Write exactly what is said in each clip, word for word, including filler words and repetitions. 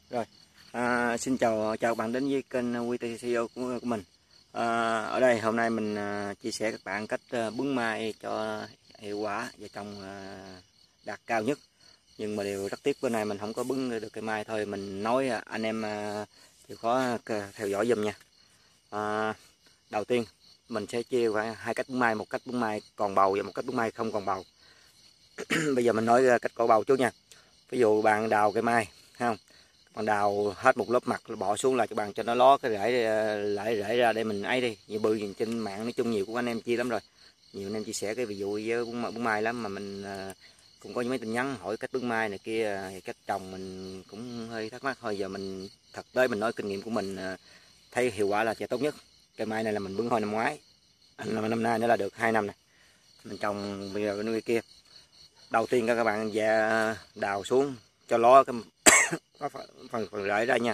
Rồi, à, xin chào chào các bạn đến với kênh quy tê xê o của, của mình. À, ở đây hôm nay mình à, chia sẻ các bạn cách à, bứng mai cho hiệu quả và trồng à, đạt cao nhất. Nhưng mà điều rất tiếc bữa nay mình không có bứng được cây mai thôi. Mình nói à, anh em à, chịu khó theo dõi giùm nha. À, đầu tiên mình sẽ chia ra hai cách bứng mai, một cách bứng mai còn bầu và một cách bứng mai không còn bầu. Bây giờ mình nói cách có bầu trước nha. Ví dụ bạn đào cây mai, không? Bạn đào hết một lớp mặt bỏ xuống là cho bạn cho nó ló cái rễ lại rễ ra để mình ấy đi. Như bự trên mạng nói chung nhiều của anh em chia lắm rồi, nhiều anh em chia sẻ cái ví dụ với bún mai lắm, mà mình cũng có những mấy tin nhắn hỏi cách bứng mai này kia, cách trồng mình cũng hơi thắc mắc thôi. Giờ mình thật tới mình nói kinh nghiệm của mình thấy hiệu quả là sẽ tốt nhất. Cây mai này là mình bứng hồi năm ngoái, năm, năm nay nữa là được hai năm này mình trồng. Bây giờ nuôi kia, đầu tiên các bạn dạ đào xuống cho ló cái có phần phần, phần rễ ra nha.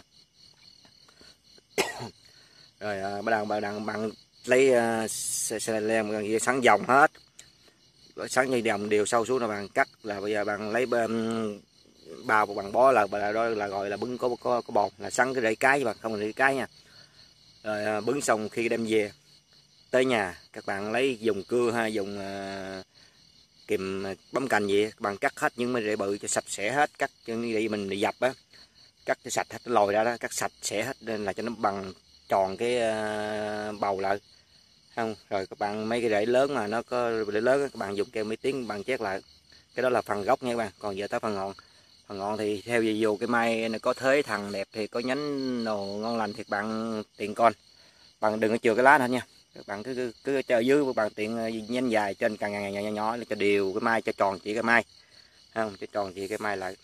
Rồi à, bắt đầu bạn bạn lấy uh, xe, xe lem sắn vòng hết, sắn dây đồng đều sâu xuống, là bạn cắt. Là bây giờ bạn lấy um, bao bằng bó là là đó là gọi là bứng có có có bồn, là sắn cái rễ cái chứ bạn không cần rễ cái nha. Rồi à, bứng xong khi đem về tới nhà các bạn lấy dùng cưa hay dùng uh, kìm bấm cành gì các bạn cắt hết những mấy rễ bự cho sạch sẽ hết, cắt cho như mình dập á, cắt cho sạch hết, nó lồi ra đó, cắt sạch sẽ hết nên là cho nó bằng tròn cái uh, bầu lại, không? Rồi các bạn mấy cái rễ lớn mà nó có rễ lớn các bạn dùng keo mấy tiếng bạn chét lại, cái đó là phần gốc nha các bạn. Còn giờ tới phần ngọn, phần ngọn thì theo dù cái mai nó có thế thằng đẹp thì có nhánh đồ ngon lành thì bạn tiện con, bạn đừng có chừa cái lá nữa nha. Các bạn cứ cứ, cứ chờ dưới các bạn tiện nhánh dài trên càng ngày nhỏ, nhỏ nhỏ cho đều cái mai, cho tròn chỉ cái mai, không? Cho tròn chỉ cái mai lại.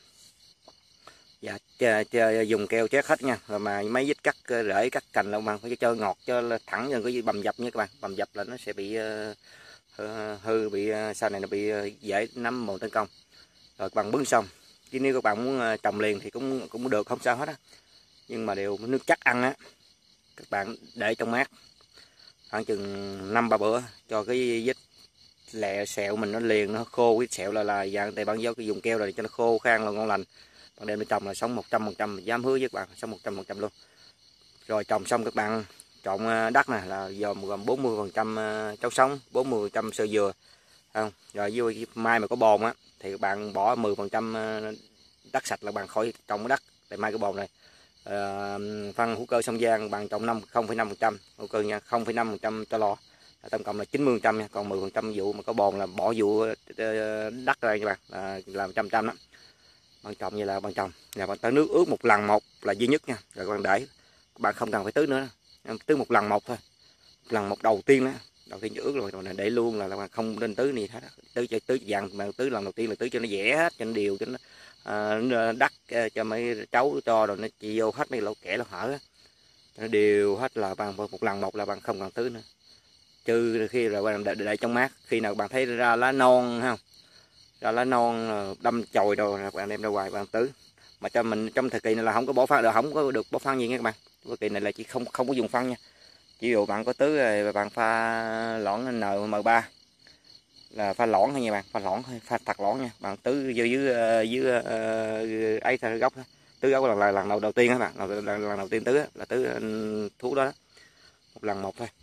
Dạ, chà, chà, dùng keo chét hết nha. Rồi mà mấy vết cắt rễ cắt cành là bạn phải cho ngọt cho thẳng, đừng có bầm dập nha các bạn. Bầm dập là nó sẽ bị uh, hư, bị uh, sau này nó bị uh, dễ nấm mồi tấn công. Rồi các bạn bứng xong, chứ nếu các bạn muốn uh, trồng liền thì cũng cũng được, không sao hết á. Nhưng mà đều nước chắc ăn á, các bạn để trong mát khoảng chừng năm ba bữa cho cái vết lẹ sẹo mình nó liền, nó khô. Cái sẹo là là dạng tại bạn do cái dùng keo rồi cho nó khô khan là ngon lành. Bạn đem nó trồng là sống một trăm phần trăm, dám hứa với các bạn sống một trăm phần trăm luôn. Rồi trồng xong các bạn trộn đất này là dòm gồm bốn mươi phần trăm chấu sống, bốn mươi phần trăm sơ dừa, không? Rồi với mai mà có bồn á thì các bạn bỏ mười phần trăm đất sạch là bạn khỏi trồng cái đất tại mai cái bồn này. À, phân hữu cơ Sông Giang bạn trồng năm không phẩy năm phần trăm hữu cơ nha, không phẩy năm phần trăm cho lò, tổng cộng là chín mươi phần trăm nha. Còn mười phần trăm vụ mà có bồn là bỏ vụ đất ra các bạn, là làm trăm trăm đó. Bạn trồng như là bạn trồng là bạn tới nước ướt một lần một là duy nhất nha. Rồi các bạn để, các bạn không cần phải tưới nữa, tưới một lần một thôi, một lần một đầu tiên đó, đầu tiên cho ướt rồi, rồi để luôn là, là không nên tưới gì hết. Tưới cho tưới dặn mà tưới lần đầu tiên là tưới cho nó dẻ hết, cho nó đều, cho nó à, đất cho mấy cháu cho rồi nó chỉ vô hết mấy lỗ kẽ lỗ hở, cho nó đều hết là bằng một lần một là bạn không cần tưới nữa. Trừ khi rồi bạn để, để trong mát, khi nào bạn thấy ra lá non không, ra lá non đâm chồi rồi bạn đem ra ngoài bạn tưới. Mà cho mình trong thời kỳ này là không có bỏ phân, được không có được bỏ phân gì nha các bạn. Thời kỳ này là chỉ không không có dùng phân nha. Chỉ dụ bạn có tưới rồi bạn pha lõn en em ba là pha lõn thôi nha bạn, pha lõn thôi, pha thật lõn nha. Bạn tưới dưới dưới dưới uh, ấy thôi, gốc đó. Tưới gốc là lần đầu đầu tiên các bạn, lần, lần, lần đầu tiên tưới là tưới thuốc đó, đó một lần một thôi.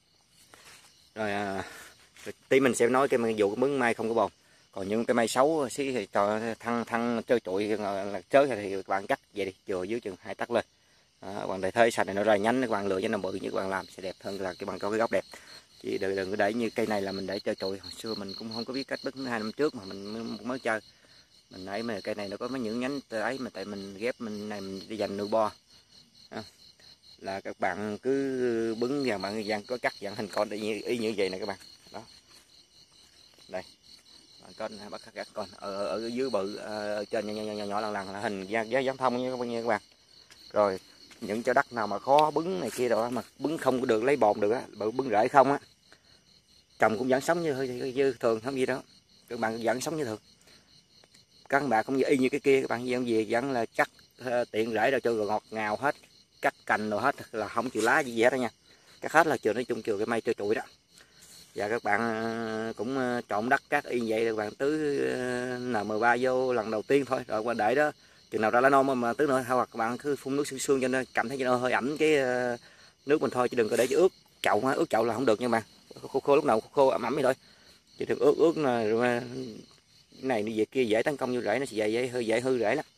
Rồi, à, rồi tí mình sẽ nói cái vụ cái bứng mai không có bồn. Còn những cái mai xấu xí thì cho thăng thăng trơ trụi là chớ thì các bạn cắt vậy đi, chừa dưới chừng hai tấc lên. Đó, bạn để thấy sạch này nó ra nhánh, các bạn lựa cho nó bự như các bạn làm sẽ đẹp hơn là cái bạn có cái gốc đẹp. Chỉ đừng đừng có để như cây này là mình để trơ trụi. Hồi xưa mình cũng không có biết cách bứng, hai năm trước mà mình mới, mới chơi. Mình ấy mà cây này nó có mấy những nhánh ấy mà tại mình ghép mình này mình đi dành nuôi bo. À, là các bạn cứ bứng vào bạn dàn có cắt dạng hình con y, y như vậy này các bạn. Đó. Đây. Bạn có bắt các con ở, ở dưới bự, ở trên nhỏ nhỏ nhỏ, nhỏ lần lần là hình giá giám thông như các bạn. Rồi những chỗ đất nào mà khó bứng này kia rồi mà bứng không có được lấy bồn được á, bứng rễ không á, trồng cũng vẫn sống như, như thường, không gì đó, các bạn vẫn sống như thường. Các bạn cũng như y như cái kia, các bạn vẫn gì vẫn là cắt uh, tiện rễ đâu cho ngọt ngào hết, cắt cành rồi hết là không chịu lá gì hết đó nha, cắt hết là chừa, nói chung chừa cái mây trơ trụi đó. Và các bạn cũng trộn đất cát y vậy, các bạn tưới en em ba vô lần đầu tiên thôi, rồi qua để đó chừng nào ra lá non mà, mà tưới nữa, hoặc các bạn cứ phun nước sương sương cho nó cảm thấy cho nó hơi ẩm cái uh, nước mình thôi, chứ đừng có để cho ướt chậu, ướt chậu là không được nha bạn. Khô, khô lúc nào khô, khô ẩm ẩm vậy thôi, chứ đừng ướt ướt này, rồi này như vậy kia dễ tấn công vô rễ, nó sẽ dễ, dễ hơi dễ hư rễ lắm.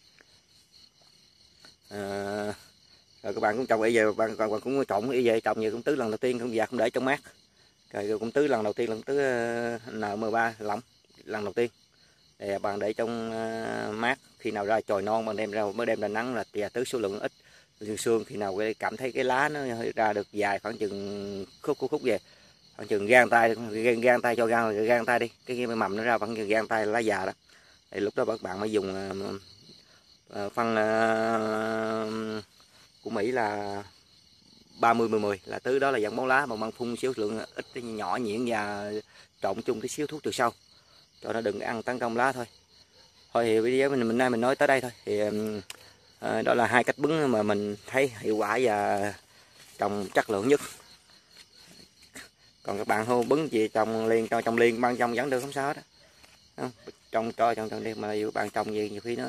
À, rồi các bạn cũng trồng y về, bạn, bạn, bạn cũng trộn y về trồng gì cũng tưới lần đầu tiên, không già không để trong mát, rồi cũng tưới lần đầu tiên, lần tưới N M ba lỏng lần đầu tiên, để bạn để trong mát, khi nào ra chồi non bạn đem ra mới đem ra nắng là tìa tưới số lượng ít sương sương, khi nào cảm thấy cái lá nó ra được dài khoảng chừng khúc khúc khúc về khoảng chừng gang tay, gan, gan tay cho gan gan tay đi, cái mầm nó ra khoảng chừng gan tay lá già đó, thì lúc đó các bạn mới dùng uh, phân uh, của Mỹ là ba mươi mười mười, là tứ đó là dạng bón lá, mà mang phun xíu lượng ít nhỏ nhuyễn và trộn chung cái xíu thuốc trừ sâu cho nó đừng ăn tấn công lá thôi. Thôi thì video mình mình nay mình nói tới đây thôi, thì uh, đó là hai cách bứng mà mình thấy hiệu quả và trồng chất lượng nhất. Còn các bạn hô bứng gì trồng liền cho trong liền ban trong vẫn được, không sao hết đó. Trồng cho trồng trồng đi, mà các bạn trồng gì nhiều khi nó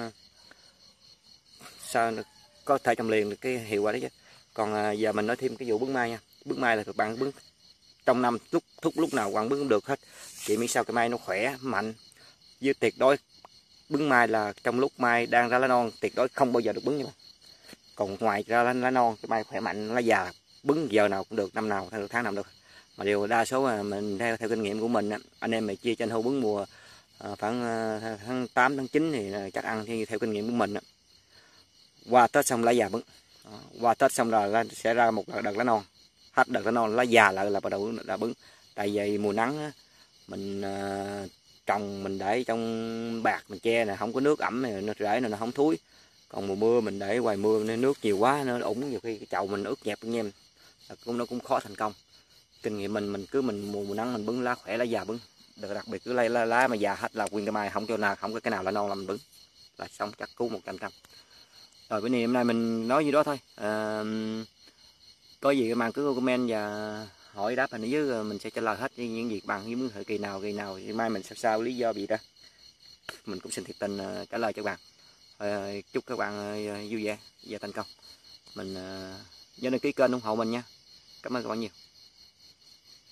sao có thể trồng liền được cái hiệu quả đấy chứ. Còn à, giờ mình nói thêm cái vụ bứng mai nha. Bứng mai là các bạn bứng trong năm lúc thúc lúc nào bạn bứng cũng được hết, chỉ miễn sao cái mai nó khỏe mạnh, với tuyệt đối bứng mai là trong lúc mai đang ra lá non tuyệt đối không bao giờ được bứng nha. Còn ngoài ra lá, lá non cái mai khỏe mạnh lá già bứng giờ nào cũng được, năm nào được, tháng nào được. Mà điều đa số là mình theo theo kinh nghiệm của mình, anh em mày chia tranh hô bứng mùa à, khoảng à, tháng tám tháng chín thì chắc ăn theo, theo kinh nghiệm của mình. Qua Tết xong lá già bứng, qua Tết xong rồi sẽ ra một đợt, đợt lá non, hết đợt lá non lá già lại là bắt đầu là bứng. Tại vì mùa nắng mình à, trồng mình để trong bạc mình che này, không có nước ẩm này, nó rễ này nó không thúi. Còn mùa mưa mình để ngoài mưa nên nước nhiều quá nó ủng, nhiều khi cái chậu mình ướt nhẹp anh em, cũng nó cũng khó thành công. Kinh nghiệm mình mình cứ mình mùa, mùa nắng mình bứng lá khỏe lá già bứng, đặc biệt cứ lấy lá, lá mà già hết là nguyên cái mai không cho nào không có cái nào là non là mình bứng là xong, chắc cứu một trăm trăm. Rồi bữa nay hôm nay mình nói như đó thôi. À, có gì các bạn cứ comment và hỏi đáp hình ở dưới, mình sẽ trả lời hết những việc bằng với thời kỳ nào kỳ nào, mai mình sao sao lý do gì đó mình cũng xin thiệt tình uh, trả lời cho các bạn. Uh, chúc các bạn uh, vui vẻ và thành công. Mình uh, nhớ đăng ký kênh ủng hộ mình nha. Cảm ơn các bạn nhiều.